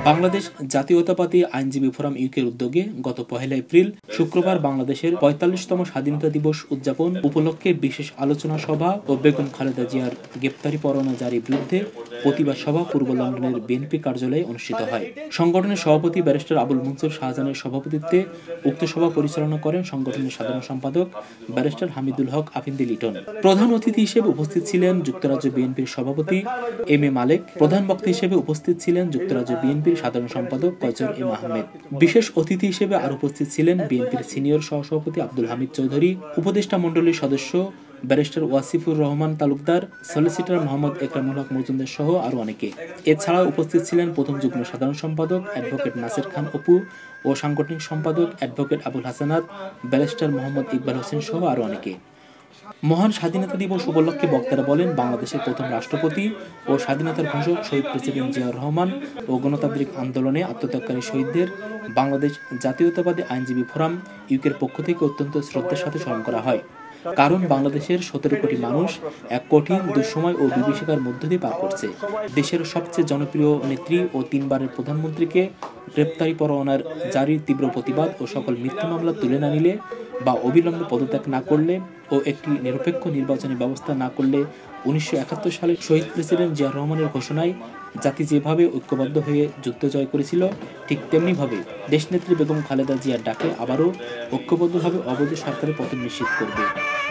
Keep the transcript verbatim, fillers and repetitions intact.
বাংলাদেশ জাতীয়তাবাদী আইনজীবী ফোরাম ইউকের উদ্যোগে গত পহেলা এপ্রিল শুক্রবার বাংলাদেশের পঁয়তাল্লিশতম স্বাধীনতা দিবস উদযাপন উপলক্ষে বিশেষ আলোচনা সভা ও বেগম খালেদা জিয়ার গ্রেপ্তারি পরোয়ানা জারির বিরুদ্ধে প্রতিবাদ সভা পূর্ব লন্ডনের বিএনপি কার্যালয়ে অনুষ্ঠিত হয়। সংগঠনের সভাপতি ব্যারিস্টার আবুল মনসুর শাহজাহানের সভাপতিত্বে উক্ত সভা পরিচালনা করেন সংগঠনের সাধারণ সম্পাদক ব্যারিস্টার হামিদুল হক আফিন্দি লিটন। প্রধান অতিথি হিসেবে উপস্থিত ছিলেন যুক্তরাজ্য বিএনপির সভাপতি এম এ মালেক। প্রধান বক্তা হিসেবে উপস্থিত ছিলেন যুক্তরাজ্য বিএনপির সাধারণ সম্পাদক কয়চর এম আহমেদ। বিশেষ অতিথি হিসেবে আর উপস্থিত ছিলেন বিএনপির সিনিয়র সহসভাপতি আব্দুল হামিদ চৌধুরী, উপদেষ্টা মণ্ডলীর সদস্য ব্যারিস্টার ওয়াসিফুর রহমান তালুকদার, সলিসিটর মোহাম্মদ একরামুল হক মজুমদার সহ আরো অনেকে। এছাড়াও উপস্থিত ছিলেন প্রথম যুগ্ম সাধারণ সম্পাদক অ্যাডভোকেট নাসির খান অপু ও সাংগঠনিক সম্পাদক অ্যাডভোকেট আবুল হাসানাত, ব্যারিস্টার মোহাম্মদ ইকবাল হোসেন সহ আরো অনেকে। মহান স্বাধীনতা দিবস উপলক্ষে বক্তারা বলেন, বাংলাদেশের প্রথম রাষ্ট্রপতি ও স্বাধীনতার ঘোষক শহীদ প্রেসিডেন্ট জিয়াউর রহমান ও গণতান্ত্রিক আন্দোলনে আত্মত্যাগকারী শহীদদের বাংলাদেশ জাতীয়তাবাদী আইনজীবী ফোরাম ইউকের পক্ষ থেকে অত্যন্ত শ্রদ্ধার সাথে স্মরণ করা হয়। কারণ বাংলাদেশের সতেরো কোটি মানুষ এক কঠিন দুঃসময় ও বিভীষিকার মধ্য দিয়ে পার করছে। দেশের সবচেয়ে জনপ্রিয় নেত্রী ও তিনবারের প্রধানমন্ত্রীকে গ্রেপ্তারি পরোয়ানার জারির তীব্র প্রতিবাদ ও সকল মিথ্যা মামলা তুলে না নিলে বা অবিলম্বে পদত্যাগ না করলে ও একটি নিরপেক্ষ নির্বাচনী ব্যবস্থা না করলে উনিশশো একাত্তর সালে শহীদ প্রেসিডেন্ট জিয়াউর রহমানের ঘোষণায় জাতি যেভাবে ঐক্যবদ্ধ হয়ে যুদ্ধ জয় করেছিল, ঠিক তেমনিভাবে দেশনেত্রী বেগম খালেদা জিয়ার ডাকে আবারও ঐক্যবদ্ধভাবে অবৈধ সরকারের পতন নিশ্চিত করবে।